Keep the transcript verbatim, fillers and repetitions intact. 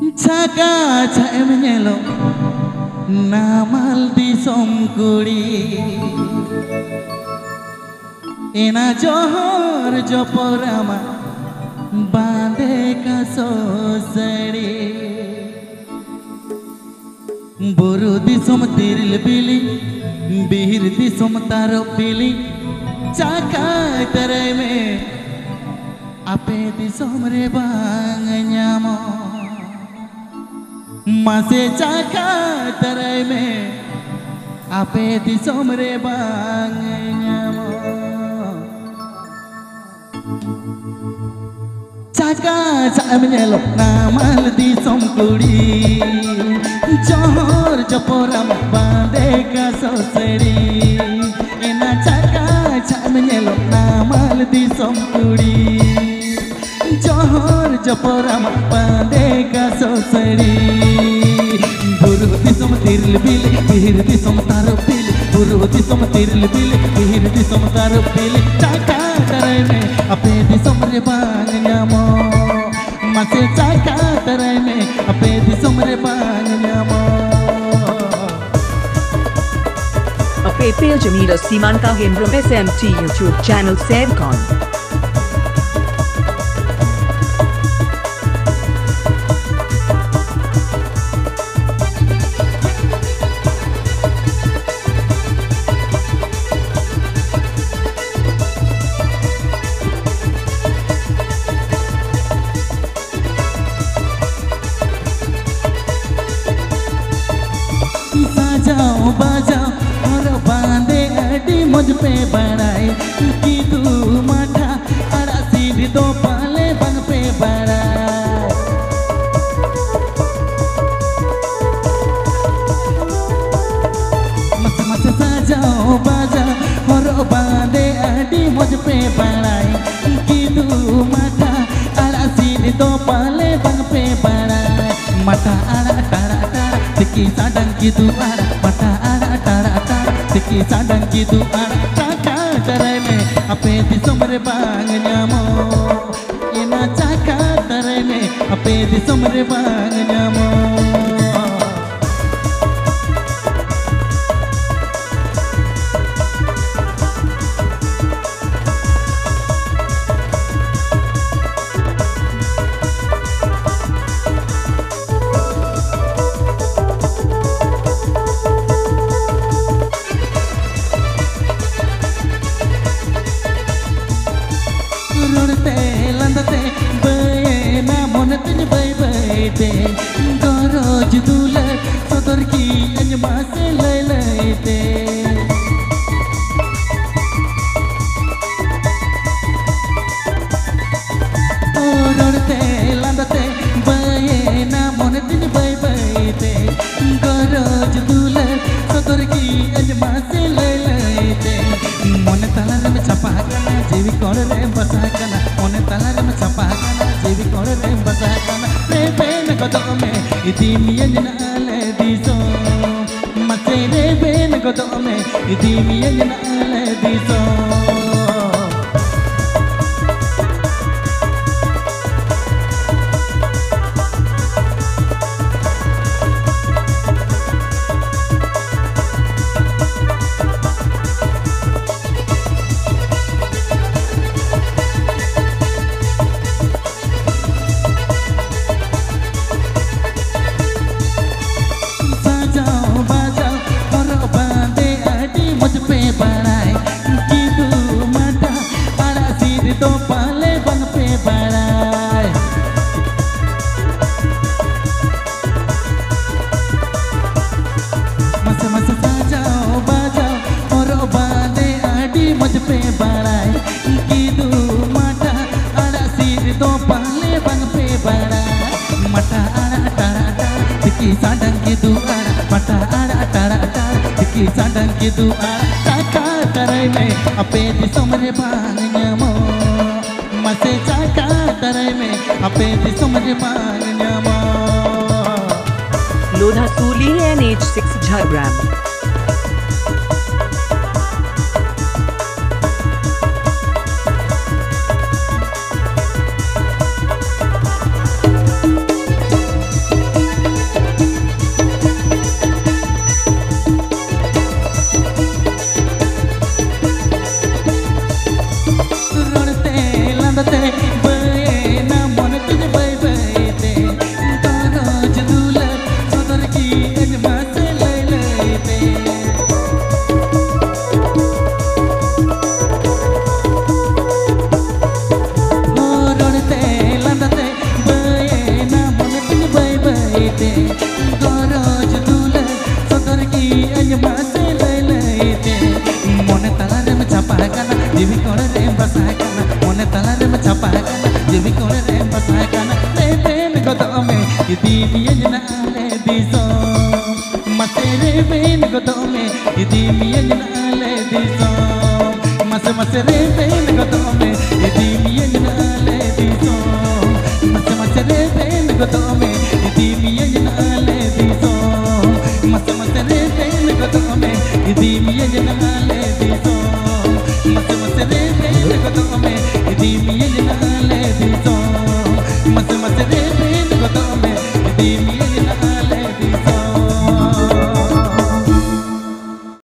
Jaga jaim nyelo namal di somkuri ina johor joporama bande kasosari buru di som tiril bili bihir di som taro bili jaga terai me ape di somre bang nyamo masih jaga terai me ape di somre bang nyamo jaga jaim nyelo namal di somkuri johor joporam bande kasosari ina jaga jaim nyelo namal di somkuri johor joporam bande kasosari buru di som tiril bili bihir di som taro bili buru di som tiril bili bihir di som taro bili jaga terai me ape di somre bang nyamo masih jaga terai me ape di somre bang nyamo Ape Jamila Simanta Himram S M T YouTube channel Sevcon. बजाओ बजाओ और बांधे अड़ी मुझ पे बढ़ाए कि तू माठा अड़ा सीढ़ी दो पाले बन पे बढ़ाए मत मत सजाओ बजाओ और बांधे अड़ी मुझ पे बढ़ाए कि तू माठा अड़ा सीढ़ी दो पाले बन पे बढ़ाए मटा अड़ा टारा टारा Tiki sadang gitu ara mata ara tara tara Tiki sadang gitu ara caka terai me ape di somre bang nyamo ina caka terai me ape di somre bang nyamo Lurte landate baye na monatin bay bay te goro judule sodor ki anjma se lay lay te lurte landate baye na monatin bay bay te goro judule sodor ki anjma se lay lay te mon talar me chapa kana jeevi kor re basa kana mon talar me chapa kana jeevi kor re basa kana re ben godo me iti miyan ale diso mate re ben godo me iti miyan ale diso sadang gitu ara mata ara tara tara tiki sadang gitu ara caka terai me ape di somre bang nyamo masih caka terai me ape di somre bang nyamo Lodha Suli N H six Jhargram. pasakana one talare ma chapakana jebi kore re pasakana le ben godome idi miyena ale diso masere ben godome idi miyena ale diso mas masere ben godome idi miyena ale diso mas masere ben godome idi miyena ale diso mas masere ben godome idi miyena ale